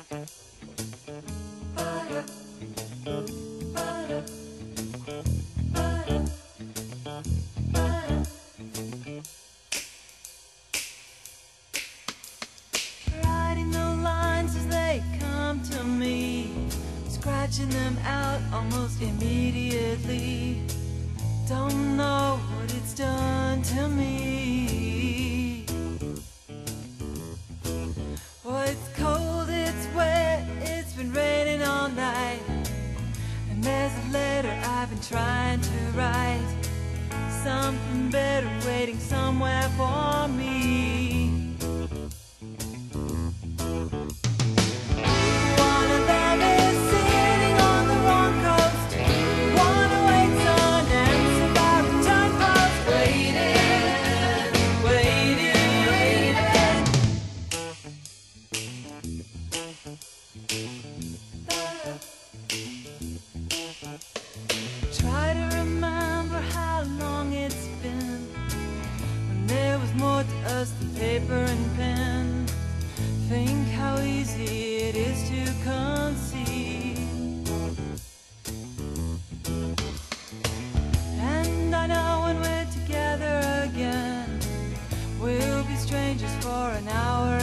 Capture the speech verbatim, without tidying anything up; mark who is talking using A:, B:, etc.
A: Writing the lines as they come to me, scratching them out almost immediately. Don't know what it's done to me. Oh, it's cold, it's wet, it's been raining all night, and there's a letter I've been trying to write. Something better waiting somewhere for me. One of them is sitting on the wrong coast. One awaits an answer by the turnpost. Waiting, waiting, waiting. Try to remember how long it's been when there was more to us than paper and pen. Think how easy it is to conceive. And I know when we're together again, we'll be strangers for an hour